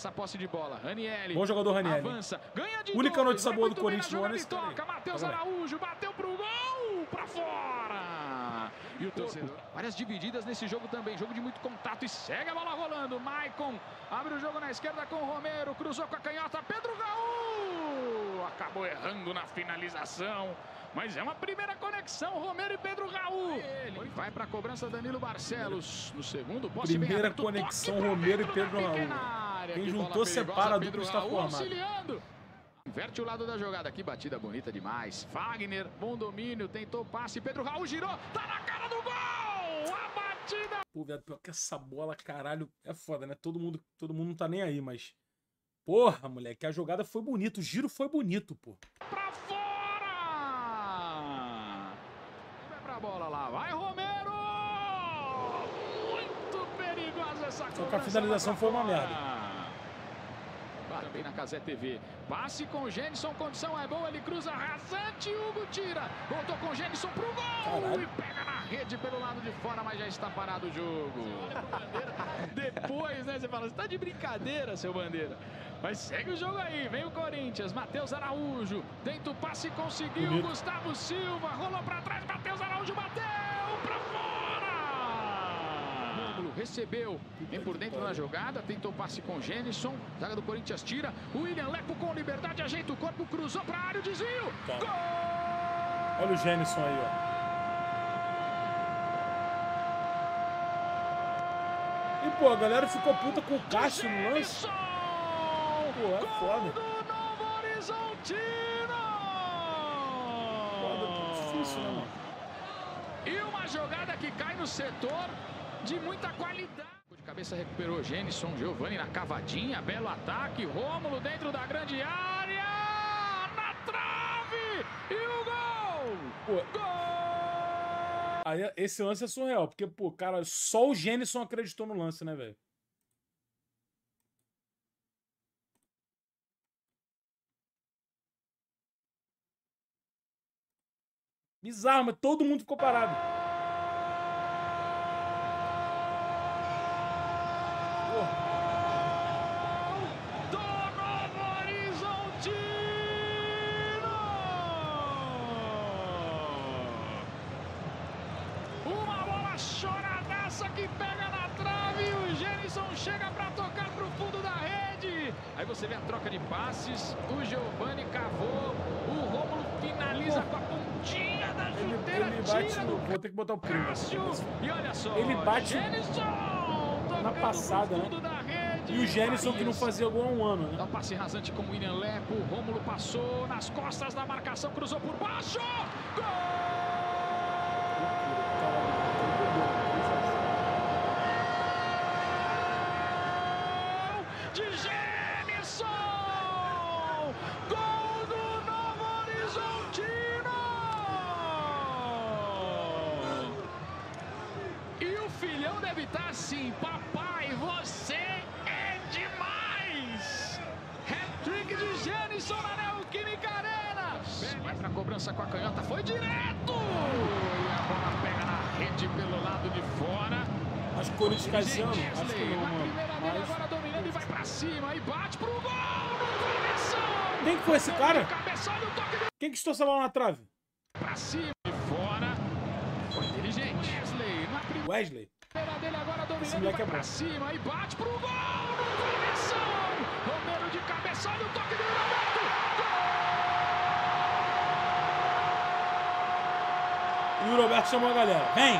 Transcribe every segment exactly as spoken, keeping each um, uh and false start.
essa posse de bola. Ranieri. Bom jogador, Ranieri. Avança. Ganha de Única dois. notícia boa do Muito Corinthians bem na no ano é jogada esse e cara toca. aí. Matheus Tá vendo? Araújo. Bateu pro gol. Pra fora. E o torcedor. Várias divididas nesse jogo também. Jogo de muito contato. E segue a bola rolando. Maicon abre o jogo na esquerda com o Romero. Cruzou com a canhota. Pedro Raul. Acabou errando na finalização. Mas é uma primeira conexão, Romero e Pedro Raul. Ele vai para a cobrança Danilo Barcelos. No segundo, posse Primeira aberto, conexão, toque Romero e dentro Pedro da Raul. pequena área. Quem Que juntou, bola separa, perigosa, a dupla Pedro está Raul formada. auxiliando. Inverte o lado da jogada aqui, batida bonita demais. Fagner, bom domínio, tentou passe. Pedro Raul girou, tá na cara do gol! A batida! Pô, viado, pior que essa bola, caralho, é foda, né? Todo mundo, todo mundo não tá nem aí, mas... Porra, moleque, a jogada foi bonita, o giro foi bonito, pô. Pra fora! Vai pra bola lá, vai Romero! Muito perigosa essa cobrança. Só que a finalização foi uma merda. Também na Cazé T V. Passe com o Gênison, condição é boa, ele cruza rasante, Hugo tira. Voltou com o Gênison pro gol. Caralho. E pega na rede pelo lado de fora, mas já está parado o jogo. Depois, né, você fala, você tá de brincadeira, seu Bandeira. Mas segue o jogo aí, vem o Corinthians, Matheus Araújo, tenta o passe, conseguiu, Bonito. Gustavo Silva, rolou pra trás, Matheus Araújo bateu pra fora! Rômulo recebeu, vem por dentro na jogada, tentou o passe com o Gênison, zaga do Corinthians tira, o William Lepo com liberdade, ajeita o corpo, cruzou pra área, o desvio, Tá. gol! Olha o Gênison aí, ó. E, pô, a galera ficou puta com o Cássio no lance. Pô, é foda. Do Novo Horizontino! Foda, difícil, né, mano? E uma jogada que cai no setor de muita qualidade. De cabeça recuperou Gênison, Giovani na cavadinha, belo ataque, Rômulo dentro da grande área, na trave e o gol! Pô, Gol! aí esse lance é surreal, porque, pô, cara, só o Gênison acreditou no lance, né, velho? Bizarro, mas todo mundo ficou parado. Porra. Do Novo Horizontino! Uma bola choradaça que pega na trave e o Gênison chega para tocar pro fundo da rede. Aí você vê a troca de passes, o Giovani cavou, o Rômulo finaliza com a pontinha da Ele, chuteira, ele bate tira no... do Vou ter que botar o primo. Cássio. E olha só, Ele bate Gênison tocando na passada, pro né? fundo da rede. E o Gênison que não Farias. fazia gol há um ano, Dá né? um passe rasante com o William Lepo. O Rômulo passou nas costas da marcação, cruzou por baixo. Gol! De Gênison! Gol do Novo Horizontino! E o filhão deve estar assim, papai, você é demais! Hat-trick de Gênison na Neoquímica Arena! Vai pra cobrança com a canhota, foi direto! E a bola pega na rede pelo lado de fora. Acho que o Corinthians cai esse ano. Acho que Wesley, não, na mano. primeira dele, Mas... agora dominando e vai pra cima. E bate pro gol! No travessão! Quem que foi esse cara? Cabeçalho, o toque de... Quem que estou bola na trave? Pra cima e fora. Foi inteligente. Wesley, na primeira Wesley. dele, agora Esse dominando e moleque vai é pra bom. cima. E bate pro gol! No travessão! Romero de cabeçalho, o toque do Roberto! E o Roberto chamou a galera. Vem!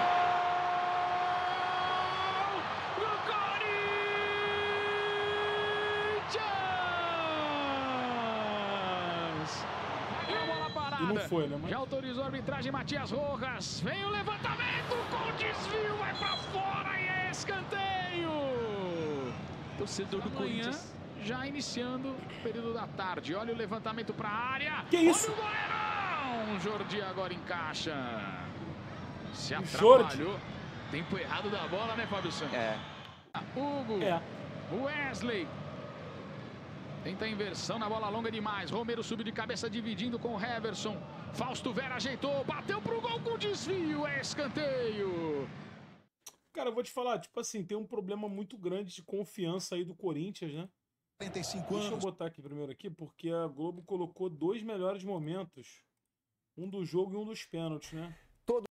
E não foi, né? Mas... Já autorizou a arbitragem Matias Rojas. Vem o levantamento com desvio, vai pra fora e é escanteio. Torcedor do Corinthians já iniciando o período da tarde. Olha o levantamento pra área. Que isso? Olha o goleirão. Jordi agora encaixa. Se O atrapalhou. Tempo errado da bola, né, Fábio Santos? É. Hugo. É. Wesley. Tenta a inversão na bola longa demais. Romero subiu de cabeça dividindo com o Heverson. Fausto Vera ajeitou. Bateu pro gol com desvio. É escanteio. Cara, eu vou te falar, tipo assim, tem um problema muito grande de confiança aí do Corinthians, né? quarenta e cinco Deixa eu anos. botar aqui primeiro aqui, porque a Globo colocou dois melhores momentos. Um do jogo e um dos pênaltis, né?